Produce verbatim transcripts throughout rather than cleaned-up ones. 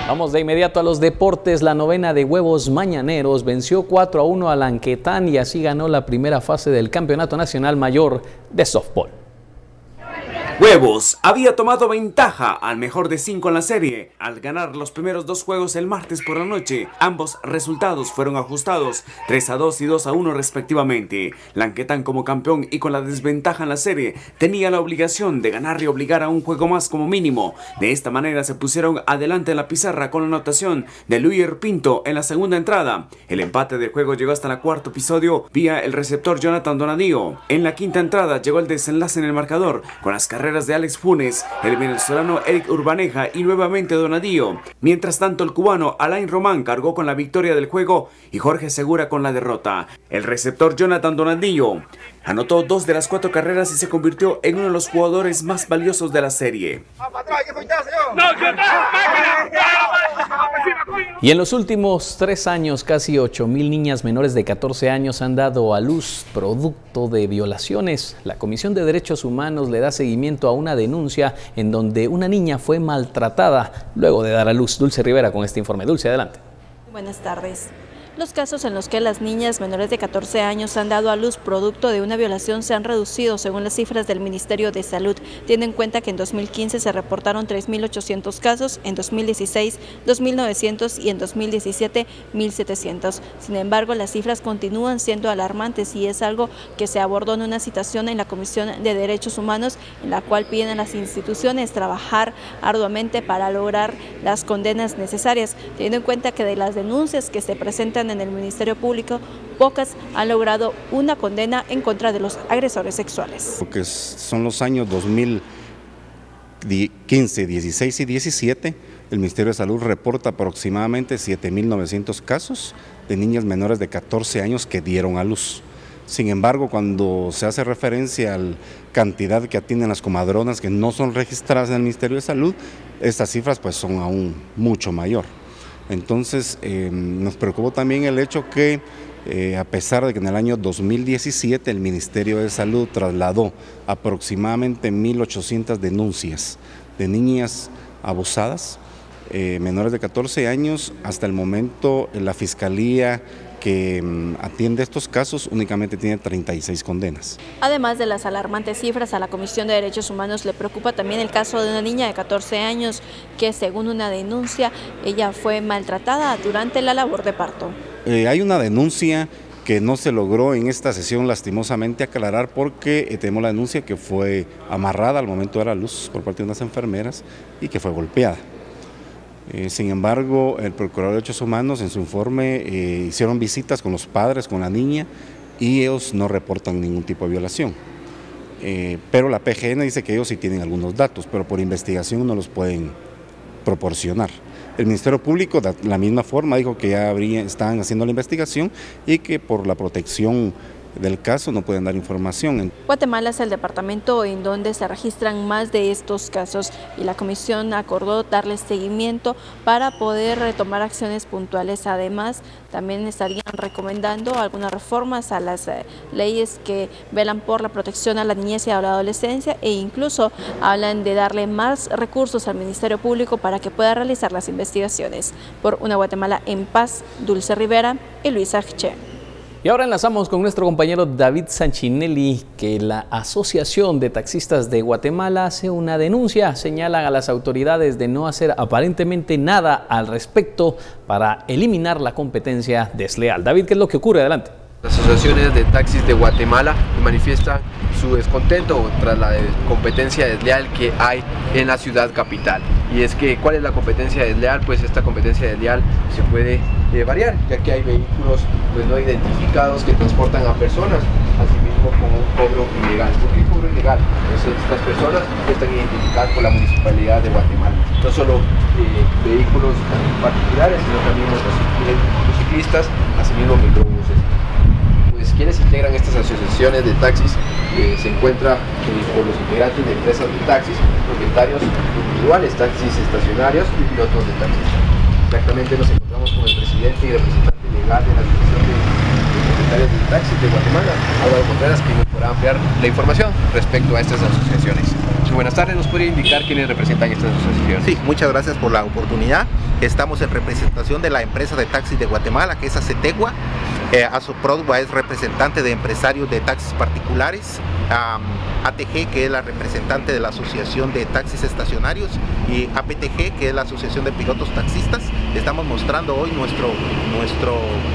Vamos de inmediato a los deportes. La novena de Huevos Mañaneros venció cuatro a uno a Lanquetán y así ganó la primera fase del Campeonato Nacional Mayor de Softball. Huevos había tomado ventaja al mejor de cinco en la serie al ganar los primeros dos juegos el martes por la noche. Ambos resultados fueron ajustados tres a dos y dos a uno respectivamente. Lanquetán, como campeón y con la desventaja en la serie, tenía la obligación de ganar y obligar a un juego más como mínimo. De esta manera se pusieron adelante en la pizarra con la anotación de Luyer Pinto en la segunda entrada. El empate del juego llegó hasta el cuarto episodio vía el receptor Jonathan Donadío. En la quinta entrada llegó el desenlace en el marcador con las carreras de Alex Funes, el venezolano Eric Urbaneja y nuevamente Donadío. Mientras tanto, el cubano Alain Román cargó con la victoria del juego y Jorge Segura con la derrota. El receptor Jonathan Donadío anotó dos de las cuatro carreras y se convirtió en uno de los jugadores más valiosos de la serie. Y en los últimos tres años, casi ocho mil niñas menores de catorce años han dado a luz producto de violaciones. La Comisión de Derechos Humanos le da seguimiento a una denuncia en donde una niña fue maltratada luego de dar a luz. Dulce Rivera con este informe. Dulce, adelante. Buenas tardes. Los casos en los que las niñas menores de catorce años han dado a luz producto de una violación se han reducido según las cifras del Ministerio de Salud. Tiene en cuenta que en dos mil quince se reportaron tres mil ochocientos casos, en dos mil dieciséis dos mil novecientos y en dos mil diecisiete mil setecientos. Sin embargo, las cifras continúan siendo alarmantes y es algo que se abordó en una citación en la Comisión de Derechos Humanos, en la cual piden a las instituciones trabajar arduamente para lograr las condenas necesarias, teniendo en cuenta que de las denuncias que se presentan en el Ministerio Público, pocas han logrado una condena en contra de los agresores sexuales. Porque son los años dos mil quince, dieciséis y diecisiete, el Ministerio de Salud reporta aproximadamente siete mil novecientos casos de niñas menores de catorce años que dieron a luz. Sin embargo, cuando se hace referencia a la cantidad que atienden las comadronas que no son registradas en el Ministerio de Salud, estas cifras pues son aún mucho mayor. Entonces, eh, nos preocupó también el hecho que, eh, a pesar de que en el año dos mil diecisiete el Ministerio de Salud trasladó aproximadamente mil ochocientas denuncias de niñas abusadas, eh, menores de catorce años, hasta el momento la Fiscalía que um, atiende estos casos únicamente tiene treinta y seis condenas. Además de las alarmantes cifras, a la Comisión de Derechos Humanos le preocupa también el caso de una niña de catorce años que, según una denuncia, ella fue maltratada durante la labor de parto. Eh, hay una denuncia que no se logró en esta sesión lastimosamente aclarar porque eh, tenemos la denuncia que fue amarrada al momento de la luz por parte de unas enfermeras y que fue golpeada. Eh, sin embargo, el Procurador de Derechos Humanos en su informe eh, hicieron visitas con los padres, con la niña, y ellos no reportan ningún tipo de violación. Eh, pero la P G N dice que ellos sí tienen algunos datos, pero por investigación no los pueden proporcionar. El Ministerio Público, de la misma forma, dijo que ya habría, estaban haciendo la investigación y que por la protección del caso no pueden dar información. Guatemala es el departamento en donde se registran más de estos casos y la comisión acordó darles seguimiento para poder retomar acciones puntuales. Además, también estarían recomendando algunas reformas a las eh, leyes que velan por la protección a la niñez y a la adolescencia e incluso hablan de darle más recursos al Ministerio Público para que pueda realizar las investigaciones. Por una Guatemala en paz, Dulce Rivera y Luisa Che. Y ahora enlazamos con nuestro compañero David Sanchinelli, que la Asociación de Taxistas de Guatemala hace una denuncia. Señalan a las autoridades de no hacer aparentemente nada al respecto para eliminar la competencia desleal. David, ¿qué es lo que ocurre? Adelante. Las asociaciones de taxis de Guatemala manifiestan su descontento tras la competencia desleal que hay en la ciudad capital. Y es que, ¿cuál es la competencia desleal? Pues esta competencia desleal se puede eh, variar, ya que hay vehículos pues, no identificados que transportan a personas, asimismo con un cobro ilegal. ¿Por qué cobro ilegal? Pues estas personas no están identificadas por la Municipalidad de Guatemala. No solo eh, vehículos particulares, sino también motociclistas, asimismo microbuses. Pues quienes integran estas asociaciones de taxis eh, se encuentra eh, por los integrantes de empresas de taxis, propietarios individuales, taxis estacionarios y pilotos de taxis. Exactamente nos encontramos con el presidente y representante legal de la Asociación de, de secretario de Taxis de Guatemala, Álvaro Contreras, quien nos podrá ampliar la información respecto a estas asociaciones. Muy buenas tardes, ¿nos podría indicar quiénes representan estas asociaciones? Sí, muchas gracias por la oportunidad. Estamos en representación de la empresa de taxis de Guatemala, que es ACETEGUA. Eh, ASOPRODUA es representante de empresarios de taxis particulares, um, A T G, que es la representante de la Asociación de Taxis Estacionarios, y A P T G, que es la Asociación de Pilotos Taxistas. Estamos mostrando hoy nuestro, nuestro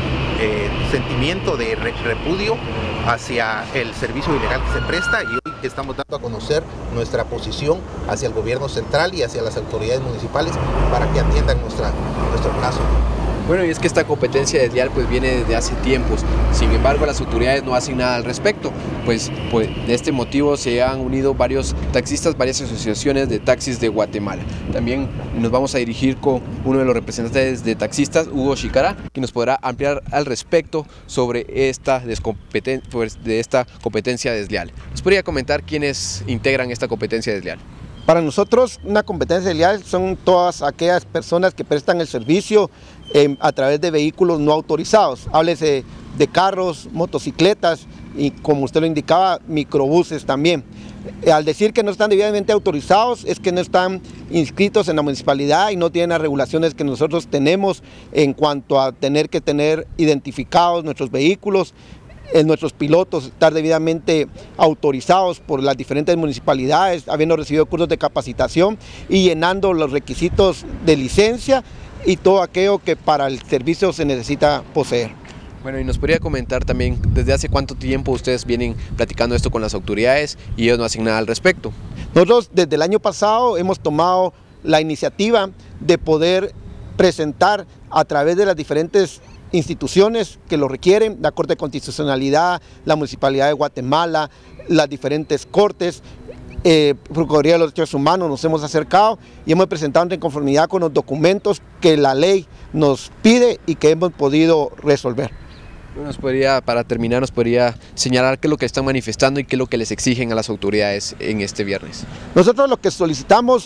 eh, sentimiento de re repudio hacia el servicio ilegal que se presta, y hoy estamos dando a conocer nuestra posición hacia el gobierno central y hacia las autoridades municipales para que atiendan nuestra, nuestro caso. Bueno, y es que esta competencia desleal pues viene desde hace tiempos, sin embargo las autoridades no hacen nada al respecto, pues, pues de este motivo se han unido varios taxistas, varias asociaciones de taxis de Guatemala. También nos vamos a dirigir con uno de los representantes de taxistas, Hugo Chicara, que nos podrá ampliar al respecto sobre esta, pues, de esta competencia desleal. ¿Nos podría comentar quiénes integran esta competencia desleal? Para nosotros una competencia desleal son todas aquellas personas que prestan el servicio eh, a través de vehículos no autorizados, háblese de carros, motocicletas y, como usted lo indicaba, microbuses también. Eh, al decir que no están debidamente autorizados es que no están inscritos en la municipalidad y no tienen las regulaciones que nosotros tenemos en cuanto a tener que tener identificados nuestros vehículos, en nuestros pilotos, estar debidamente autorizados por las diferentes municipalidades, habiendo recibido cursos de capacitación y llenando los requisitos de licencia y todo aquello que para el servicio se necesita poseer. Bueno, y nos podría comentar también desde hace cuánto tiempo ustedes vienen platicando esto con las autoridades y ellos no hacen nada al respecto. Nosotros desde el año pasado hemos tomado la iniciativa de poder presentar a través de las diferentes instituciones que lo requieren, la Corte de Constitucionalidad, la Municipalidad de Guatemala, las diferentes cortes, eh, Procuraduría de los Derechos Humanos, nos hemos acercado y hemos presentado en conformidad con los documentos que la ley nos pide y que hemos podido resolver. Nos podría, para terminar, nos podría señalar qué es lo que están manifestando y qué es lo que les exigen a las autoridades en este viernes. Nosotros lo que solicitamos,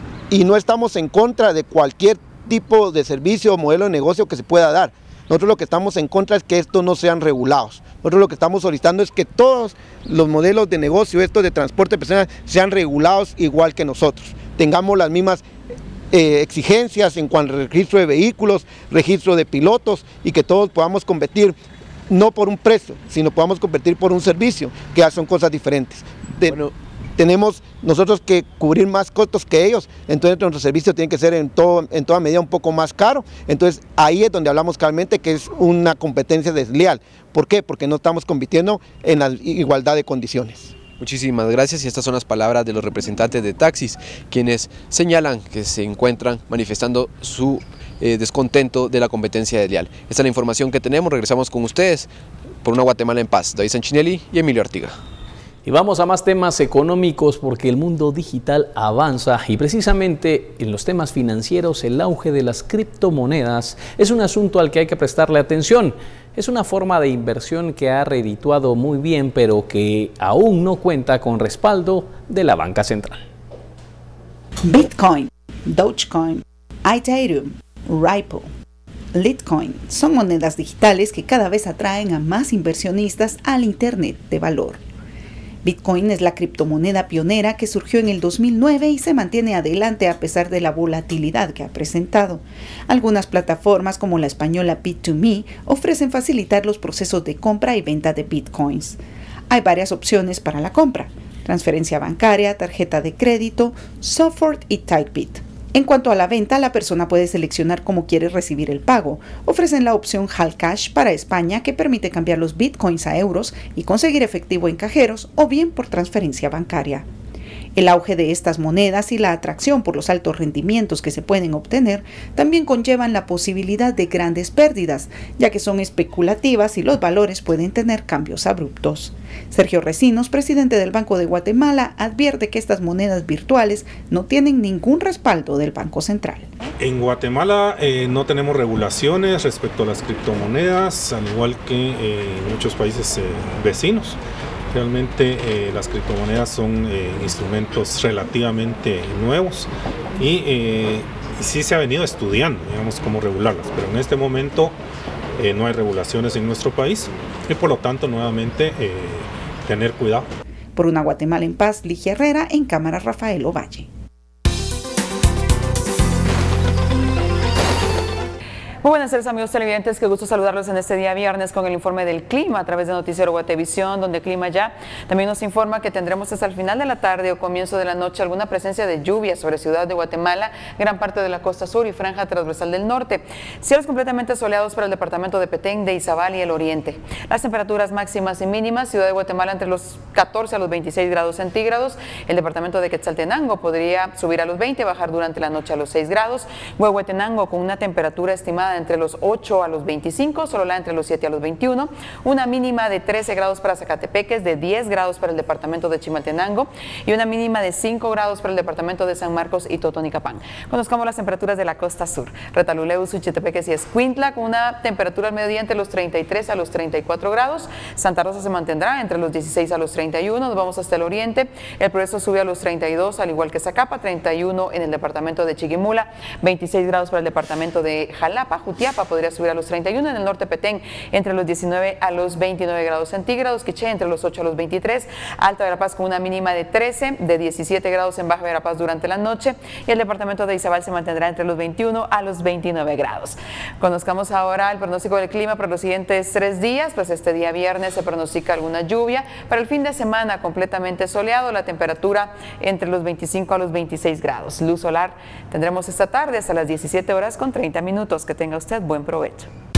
y no estamos en contra de cualquier tipo de servicio o modelo de negocio que se pueda dar, nosotros lo que estamos en contra es que estos no sean regulados. Nosotros lo que estamos solicitando es que todos los modelos de negocio, estos de transporte personal, sean regulados igual que nosotros. Tengamos las mismas eh, exigencias en cuanto al registro de vehículos, registro de pilotos, y que todos podamos competir no por un precio, sino podamos competir por un servicio, que ya son cosas diferentes. De, bueno, tenemos nosotros que cubrir más costos que ellos, entonces nuestro servicio tiene que ser en, todo, en toda medida un poco más caro. Entonces ahí es donde hablamos claramente que es una competencia desleal. ¿Por qué? Porque no estamos compitiendo en la igualdad de condiciones. Muchísimas gracias, y estas son las palabras de los representantes de taxis, quienes señalan que se encuentran manifestando su eh, descontento de la competencia desleal. Esta es la información que tenemos, regresamos con ustedes por una Guatemala en paz. David Sanchinelli y Emilio Artiga. Y vamos a más temas económicos, porque el mundo digital avanza y precisamente en los temas financieros el auge de las criptomonedas es un asunto al que hay que prestarle atención. Es una forma de inversión que ha redituado muy bien, pero que aún no cuenta con respaldo de la banca central. Bitcoin, Dogecoin, Ethereum, Ripple, Litecoin son monedas digitales que cada vez atraen a más inversionistas al Internet de valor. Bitcoin es la criptomoneda pionera que surgió en el dos mil nueve y se mantiene adelante a pesar de la volatilidad que ha presentado. Algunas plataformas como la española Bit to Me ofrecen facilitar los procesos de compra y venta de bitcoins. Hay varias opciones para la compra: transferencia bancaria, tarjeta de crédito, software y Typebit. En cuanto a la venta, la persona puede seleccionar cómo quiere recibir el pago. Ofrecen la opción Hal Cash para España, que permite cambiar los bitcoins a euros y conseguir efectivo en cajeros o bien por transferencia bancaria. El auge de estas monedas y la atracción por los altos rendimientos que se pueden obtener también conllevan la posibilidad de grandes pérdidas, ya que son especulativas y los valores pueden tener cambios abruptos. Sergio Recinos, presidente del Banco de Guatemala, advierte que estas monedas virtuales no tienen ningún respaldo del Banco Central. En Guatemala eh, no tenemos regulaciones respecto a las criptomonedas, al igual que eh, en muchos países eh, vecinos. Realmente eh, las criptomonedas son eh, instrumentos relativamente nuevos y, eh, y sí se ha venido estudiando, digamos, cómo regularlas, pero en este momento eh, no hay regulaciones en nuestro país y por lo tanto nuevamente eh, tener cuidado. Por una Guatemala en paz, Ligia Herrera, en cámara Rafael Ovalle. Muy buenas tardes, amigos televidentes, qué gusto saludarlos en este día viernes con el informe del clima a través de Noticiero Guatevisión, donde Clima Ya también nos informa que tendremos hasta el final de la tarde o comienzo de la noche alguna presencia de lluvia sobre Ciudad de Guatemala, gran parte de la costa sur y franja transversal del norte. Cielos completamente soleados para el departamento de Petén, de Izabal y el oriente. Las temperaturas máximas y mínimas, Ciudad de Guatemala entre los catorce a los veintiséis grados centígrados, el departamento de Quetzaltenango podría subir a los veinte, bajar durante la noche a los seis grados, Huehuetenango con una temperatura estimada entre los ocho a los veinticinco, Sololá entre los siete a los veintiuno, una mínima de trece grados para Zacatepeques, de diez grados para el departamento de Chimaltenango y una mínima de cinco grados para el departamento de San Marcos y Totonicapán. Conozcamos las temperaturas de la costa sur. Retaluleu, Suchitepeques y Escuintla con una temperatura al mediodía entre los treinta y tres a los treinta y cuatro grados. Santa Rosa se mantendrá entre los dieciséis a los treinta y uno. Nos vamos hasta el oriente. El Progreso sube a los treinta y dos, al igual que Zacapa, treinta y uno en el departamento de Chiquimula, veintiséis grados para el departamento de Jalapa. Jutiapa podría subir a los treinta y uno, en el norte Petén entre los diecinueve a los veintinueve grados centígrados, Quiché entre los ocho a los veintitrés, Alta Verapaz con una mínima de trece, de diecisiete grados en Baja Verapaz durante la noche y el departamento de Izabal se mantendrá entre los veintiuno a los veintinueve grados. Conozcamos ahora el pronóstico del clima para los siguientes tres días, pues este día viernes se pronostica alguna lluvia, para el fin de semana completamente soleado, la temperatura entre los veinticinco a los veintiséis grados. Luz solar tendremos esta tarde hasta las diecisiete horas con treinta minutos. Que tenga usted buen provecho.